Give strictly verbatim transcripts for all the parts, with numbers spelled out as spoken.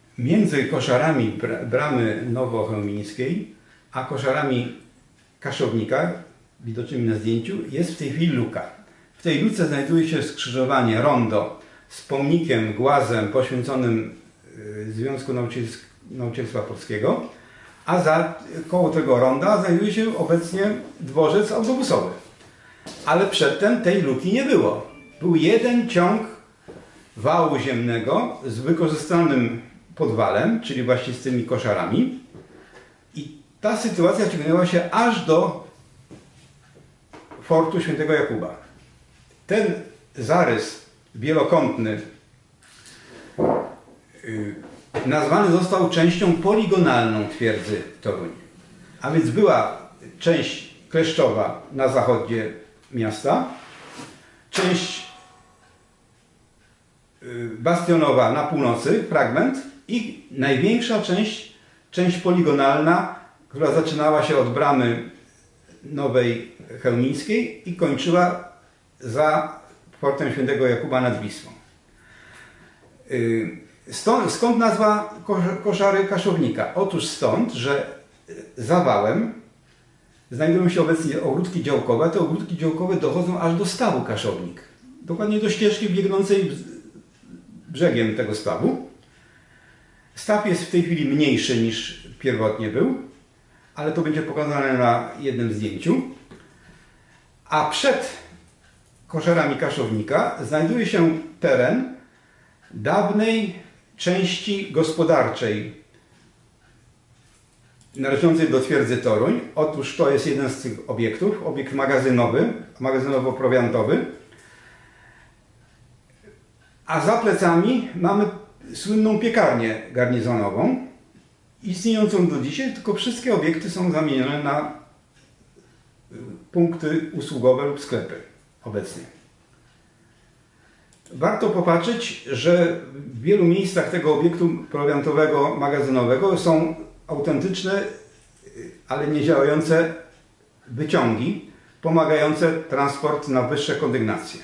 Między koszarami bramy nowochełmińskiej a koszarami Kaszownika, widocznymi na zdjęciu, jest w tej chwili luka. W tej luce znajduje się skrzyżowanie rondo z pomnikiem, głazem poświęconym Związku Nauczycielstwa Polskiego, a za koło tego ronda znajduje się obecnie dworzec autobusowy. Ale przedtem tej luki nie było. Był jeden ciąg wału ziemnego z wykorzystanym podwalem, czyli właśnie z tymi koszarami. I ta sytuacja ciągnęła się aż do fortu Świętego Jakuba. Ten zarys wielokątny yy, nazwany został częścią poligonalną twierdzy Toruń. A więc była część kleszczowa na zachodzie miasta, część yy, bastionowa na północy, fragment, i największa część, część poligonalna, która zaczynała się od bramy Nowej Chełmińskiej i kończyła za fortem Świętego Jakuba nad Wisłą. Stąd, skąd nazwa koszary Kaszownika? Otóż stąd, że za wałem znajdują się obecnie ogródki działkowe. Te ogródki działkowe dochodzą aż do stawu Kaszownik. Dokładnie do ścieżki biegnącej brzegiem tego stawu. Staw jest w tej chwili mniejszy niż pierwotnie był, ale to będzie pokazane na jednym zdjęciu. A przed koszarami Kaszownika znajduje się teren dawnej części gospodarczej należącej do twierdzy Toruń. Otóż to jest jeden z tych obiektów, obiekt magazynowy, magazynowo-prowiantowy. A za plecami mamy słynną piekarnię garnizonową, istniejącą do dzisiaj, tylko wszystkie obiekty są zamienione na punkty usługowe lub sklepy obecnie. Warto popatrzeć, że w wielu miejscach tego obiektu prowiantowego, magazynowego są autentyczne, ale nie działające wyciągi, pomagające transport na wyższe kondygnacje.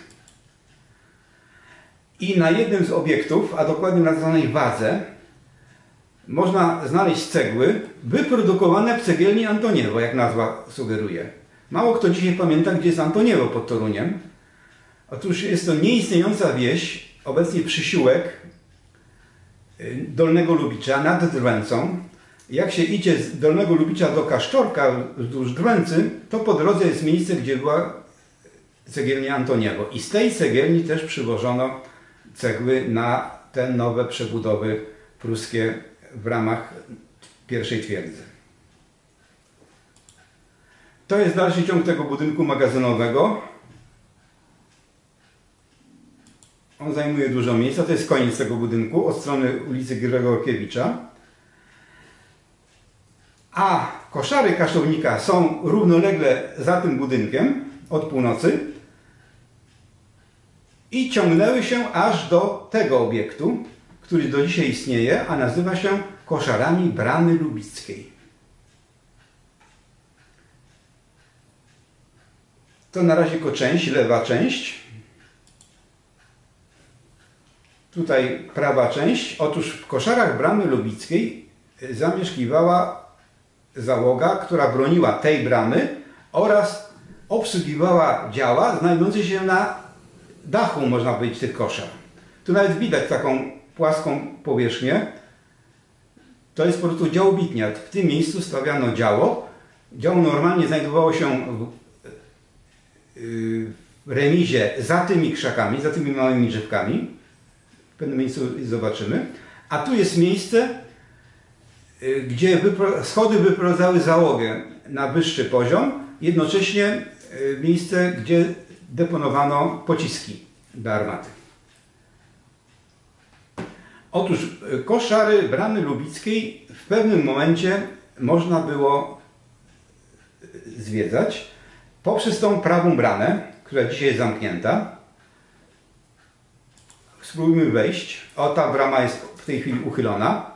I na jednym z obiektów, a dokładnie na tzw. wadze, można znaleźć cegły wyprodukowane w cegielni Antoniewo, jak nazwa sugeruje. Mało kto dzisiaj pamięta, gdzie jest Antoniewo pod Toruniem. Otóż jest to nieistniejąca wieś, obecnie przysiłek Dolnego Lubicza nad Drwęcą. Jak się idzie z Dolnego Lubicza do Kasztorka wzdłuż Drwęcy, to po drodze jest miejsce, gdzie była cegielnia Antoniewo. I z tej cegielni też przywożono cegły na te nowe przebudowy pruskie w ramach pierwszej twierdzy. To jest dalszy ciąg tego budynku magazynowego. On zajmuje dużo miejsca. To jest koniec tego budynku od strony ulicy Gregorkiewicza. A koszary Kaszownika są równolegle za tym budynkiem od północy i ciągnęły się aż do tego obiektu, który do dzisiaj istnieje, a nazywa się koszarami Bramy Lubickiej. To na razie tylko część, lewa część. Tutaj prawa część. Otóż w koszarach Bramy Lubickiej zamieszkiwała załoga, która broniła tej bramy oraz obsługiwała działa znajdujące się na dachu, można powiedzieć, tych koszar. Tu nawet widać taką płaską powierzchnię. To jest po prostu działobitnia. W tym miejscu stawiano działo. Działo normalnie znajdowało się w, w remizie za tymi krzakami, za tymi małymi drzewkami. W pewnym miejscu zobaczymy. A tu jest miejsce, gdzie schody wyprowadzały załogę na wyższy poziom. Jednocześnie miejsce, gdzie deponowano pociski do armaty. Otóż koszary Bramy Lubickiej w pewnym momencie można było zwiedzać poprzez tą prawą bramę, która dzisiaj jest zamknięta. Spróbujmy wejść. O, ta brama jest w tej chwili uchylona.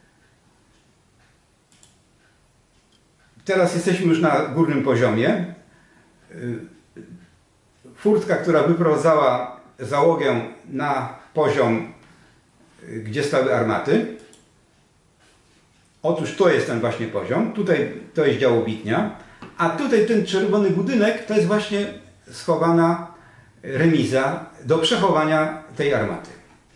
Teraz jesteśmy już na górnym poziomie. Furtka, która wyprowadzała załogę na poziom, gdzie stały armaty. Otóż to jest ten właśnie poziom, tutaj to jest działo Witnia, a tutaj ten czerwony budynek to jest właśnie schowana remiza do przechowania tej armaty.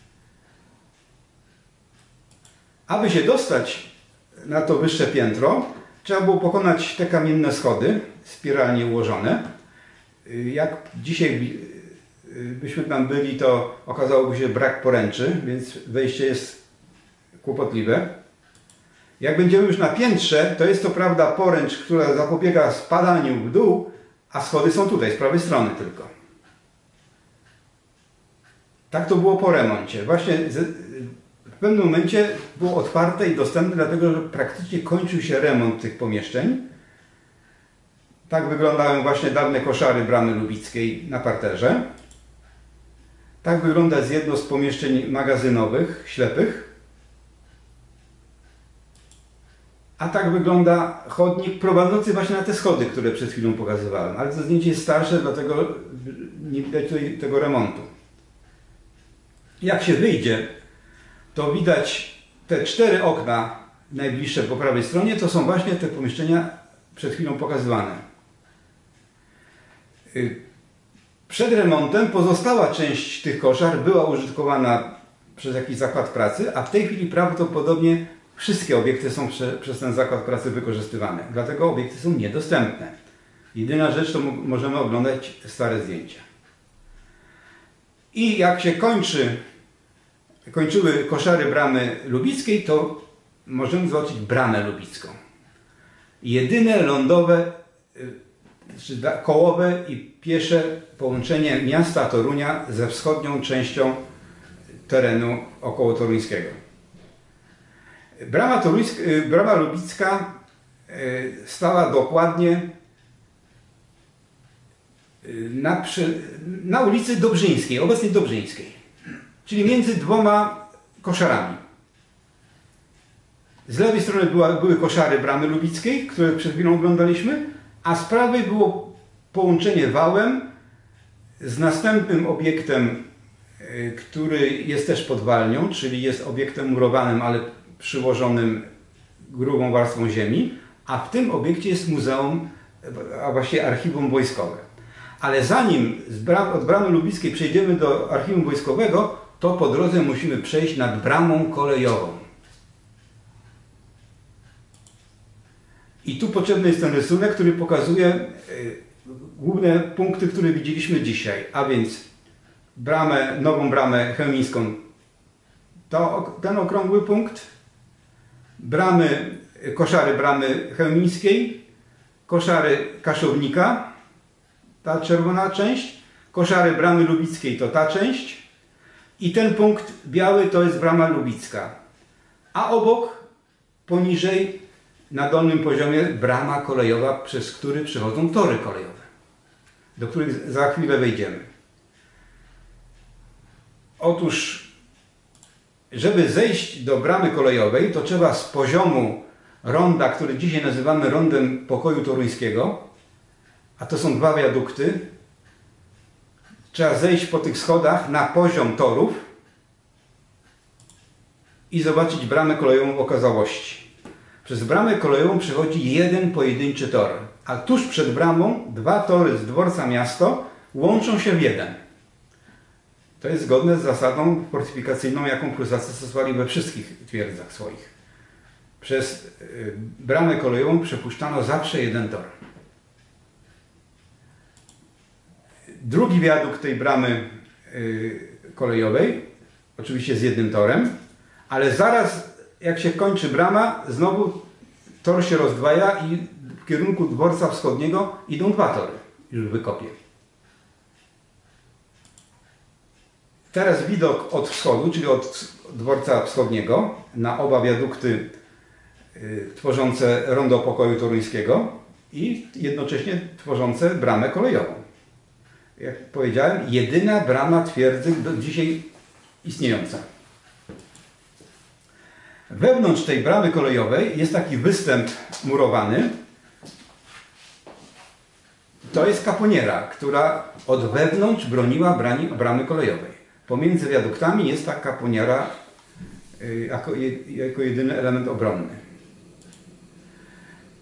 Aby się dostać na to wyższe piętro, trzeba było pokonać te kamienne schody, spiralnie ułożone. Jak dzisiaj byśmy tam byli, to okazałoby się brak poręczy, więc wejście jest kłopotliwe. Jak będziemy już na piętrze, to jest to prawda poręcz, która zapobiega spadaniu w dół, a schody są tutaj, z prawej strony tylko. Tak to było po remoncie. Właśnie w pewnym momencie było otwarte i dostępne, dlatego że praktycznie kończył się remont tych pomieszczeń. Tak wyglądają właśnie dawne koszary bramy lubickiej na parterze. Tak wygląda jedno z pomieszczeń magazynowych, ślepych. A tak wygląda chodnik prowadzący właśnie na te schody, które przed chwilą pokazywałem. Ale to zdjęcie jest starsze, dlatego nie widać tutaj tego remontu. Jak się wyjdzie, to widać te cztery okna najbliższe po prawej stronie, to są właśnie te pomieszczenia przed chwilą pokazywane. Przed remontem pozostała część tych koszar była użytkowana przez jakiś zakład pracy, a w tej chwili prawdopodobnie wszystkie obiekty są prze, przez ten zakład pracy wykorzystywane. Dlatego obiekty są niedostępne. Jedyna rzecz to możemy oglądać stare zdjęcia. I jak się kończy, kończyły koszary bramy lubickiej, to możemy zobaczyć bramę lubicką. Jedyne lądowe, czy kołowe i piesze połączenie miasta Torunia ze wschodnią częścią terenu około toruńskiego. Brama, toruńska, brama lubicka stała dokładnie na, na ulicy Dobrzyńskiej, obecnie Dobrzyńskiej, czyli między dwoma koszarami. Z lewej strony była, były koszary bramy lubickiej, które przed chwilą oglądaliśmy, a z prawej było połączenie wałem z następnym obiektem, który jest też podwalnią, czyli jest obiektem murowanym, ale przyłożonym grubą warstwą ziemi, a w tym obiekcie jest muzeum, a właściwie archiwum wojskowe. Ale zanim z bram, od bramy lubickiej przejdziemy do archiwum wojskowego, to po drodze musimy przejść nad bramą kolejową. I tu potrzebny jest ten rysunek, który pokazuje y, główne punkty, które widzieliśmy dzisiaj, a więc bramę, nową bramę chełmińską, to ten okrągły punkt, bramy, koszary bramy chełmińskiej, koszary Kaszownika, ta czerwona część, koszary bramy lubickiej to ta część i ten punkt biały to jest brama lubicka, a obok, poniżej, na dolnym poziomie brama kolejowa, przez który przechodzą tory kolejowe, do których za chwilę wejdziemy. Otóż, żeby zejść do bramy kolejowej, to trzeba z poziomu ronda, który dzisiaj nazywamy rondem pokoju toruńskiego, a to są dwa wiadukty, trzeba zejść po tych schodach na poziom torów i zobaczyć bramę kolejową w okazałości. Przez bramę kolejową przechodzi jeden pojedynczy tor, a tuż przed bramą dwa tory z dworca miasto łączą się w jeden. To jest zgodne z zasadą fortyfikacyjną, jaką Prusacy stosowali we wszystkich twierdzach swoich. Przez bramę kolejową przepuszczano zawsze jeden tor. Drugi wiadukt tej bramy kolejowej, oczywiście z jednym torem, ale zaraz jak się kończy brama, znowu tor się rozdwaja i w kierunku dworca wschodniego idą dwa tory, już w wykopie. Teraz widok od wschodu, czyli od dworca wschodniego, na oba wiadukty y, tworzące rondo pokoju toruńskiego i jednocześnie tworzące bramę kolejową. Jak powiedziałem, jedyna brama twierdzy do dzisiaj istniejąca. Wewnątrz tej bramy kolejowej jest taki występ murowany. To jest kaponiera, która od wewnątrz broniła brani, bramy kolejowej. Pomiędzy wiaduktami jest ta kaponiera y, jako, jako jedyny element obronny.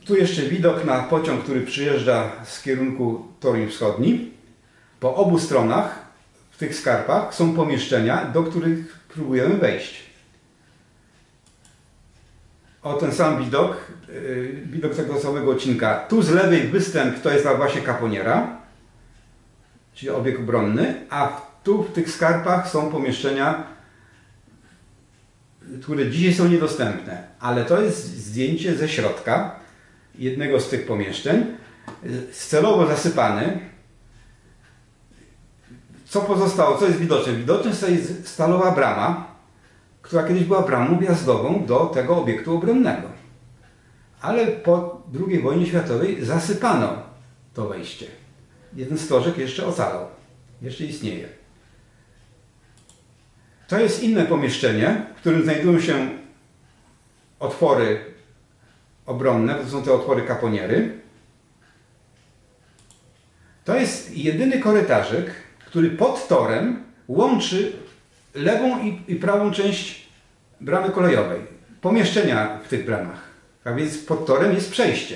Tu jeszcze widok na pociąg, który przyjeżdża z kierunku Toruń Wschodni. Po obu stronach w tych skarpach są pomieszczenia, do których próbujemy wejść. O ten sam widok, yy, widok tego samego odcinka. Tu z lewej występ to jest właśnie kaponiera, czyli obiekt obronny, a tu w tych skarpach są pomieszczenia, które dzisiaj są niedostępne. Ale to jest zdjęcie ze środka jednego z tych pomieszczeń, celowo zasypany. Co pozostało? Co jest widoczne? Widoczna jest stalowa brama, która kiedyś była bramą wjazdową do tego obiektu obronnego. Ale po drugiej wojnie światowej zasypano to wejście. Jeden stożek jeszcze ocalał. Jeszcze istnieje. To jest inne pomieszczenie, w którym znajdują się otwory obronne, to są te otwory kaponiery. To jest jedyny korytarzyk, który pod torem łączy lewą i, i prawą część bramy kolejowej. Pomieszczenia w tych bramach. A więc pod torem jest przejście.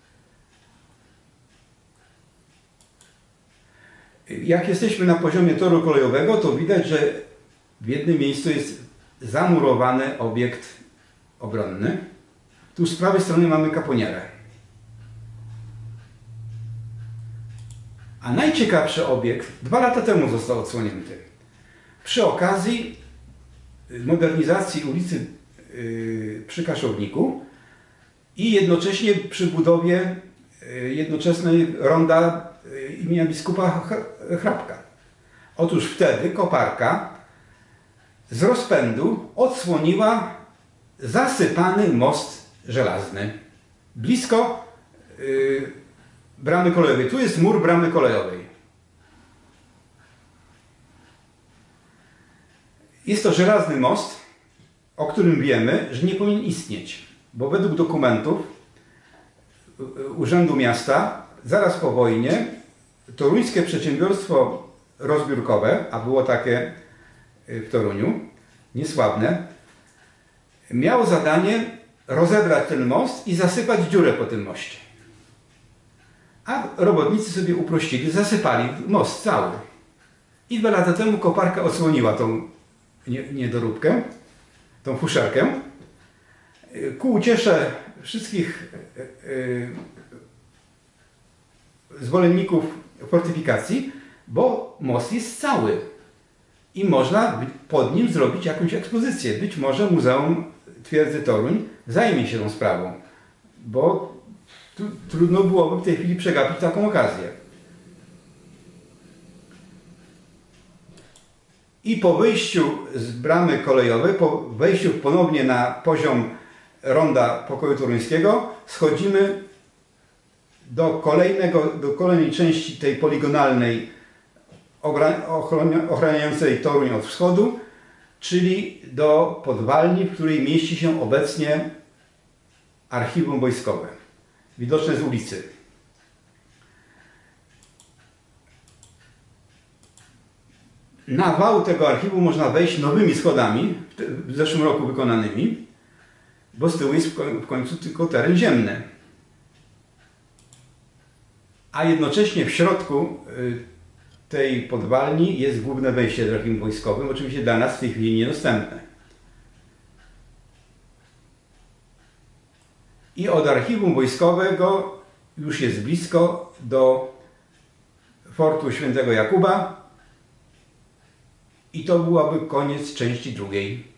Jak jesteśmy na poziomie toru kolejowego, to widać, że w jednym miejscu jest zamurowany obiekt obronny. Tu z prawej strony mamy kaponierę. A najciekawszy obiekt dwa lata temu został odsłonięty. Przy okazji modernizacji ulicy yy, przy Kaszowniku i jednocześnie przy budowie yy, jednoczesnej ronda yy, imienia biskupa Hrabka. Otóż wtedy koparka z rozpędu odsłoniła zasypany most żelazny blisko yy, bramy kolejowej. Tu jest mur bramy kolejowej. Jest to żelazny most, o którym wiemy, że nie powinien istnieć, bo według dokumentów Urzędu Miasta zaraz po wojnie toruńskie przedsiębiorstwo rozbiórkowe, a było takie w Toruniu, niesławne, miało zadanie rozebrać ten most i zasypać dziurę po tym moście. A robotnicy sobie uprościli, zasypali most cały. I dwa lata temu koparka odsłoniła tą niedoróbkę, tą fuszerkę. Ku uciesze wszystkich zwolenników fortyfikacji, bo most jest cały i można pod nim zrobić jakąś ekspozycję. Być może Muzeum Twierdzy Toruń zajmie się tą sprawą, bo tu trudno byłoby w tej chwili przegapić taką okazję. I po wyjściu z bramy kolejowej, po wejściu ponownie na poziom ronda pokoju toruńskiego, schodzimy do, kolejnego, do kolejnej części tej poligonalnej ochraniającej Toruń od wschodu, czyli do podwalni, w której mieści się obecnie archiwum wojskowe, widoczne z ulicy. Na wał tego archiwum można wejść nowymi schodami, w zeszłym roku wykonanymi, bo z tyłu jest w końcu tylko teren ziemny. A jednocześnie w środku tej podwalni jest główne wejście do archiwum wojskowym, oczywiście dla nas w tej chwili niedostępne. I od archiwum wojskowego już jest blisko do fortu Świętego Jakuba i to byłaby koniec części drugiej.